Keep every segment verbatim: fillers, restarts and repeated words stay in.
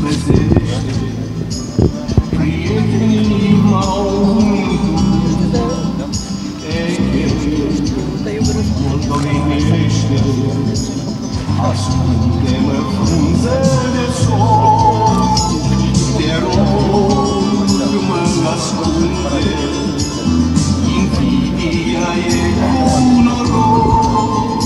Ascunde-mă frunze de sol, te rog, mă ascunde, invidia e cu noroc,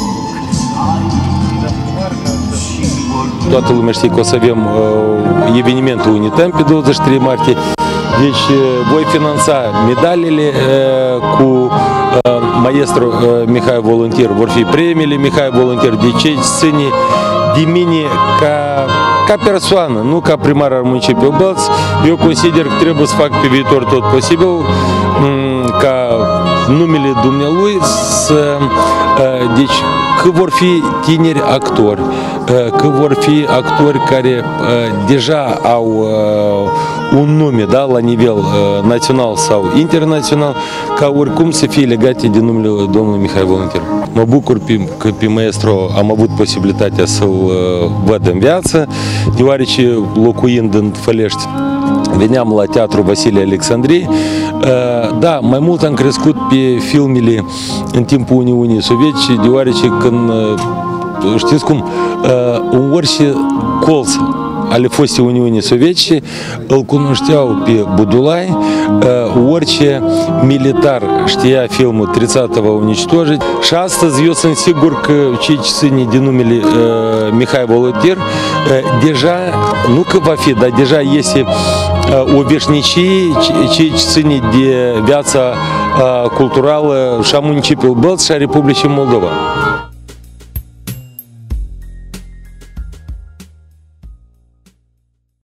și vorbim. Toată lumea știe că o să avem uh, evenimentul Unitem pe douăzeci și trei martie, deci uh, voi finanța medalele uh, cu uh, maestru uh, Mihai Volunteer, vor fi premiile Mihai Volunteer, de ce ține de mine ca, ca persoană, nu ca primar al municipiului Bălți. Eu consider că trebuie să fac pe viitor tot posibil um, ca numele dumnealui să, uh, deci că vor fi tineri actori, că vor fi actori care deja au un nume, da, la nivel național sau internațional, ca oricum să fie legate de numele domnului Mihai Volunteer. Mă bucur că pe maestru am avut posibilitatea să-l văd în viață, deoarece locuind în Fălești veneam la Teatrul Vasile Alexandrei. Da, mai mult am crescut pe filmele în timpul Uniunii Sovietice, deoarece când, știți cum, în orice colț ale fostei Uniunii Sovietice îl cunoșteau pe Budulai, orice militar știa filmul treizeci va уничтожить. Și astăzi eu sunt sigur că cei ce ține de numele Mihai Volunteer, deja, nu că va fi, dar deja este o veșnicie, cei ce ține de viața culturală și a municipiului Bălți și a Republicii Moldova.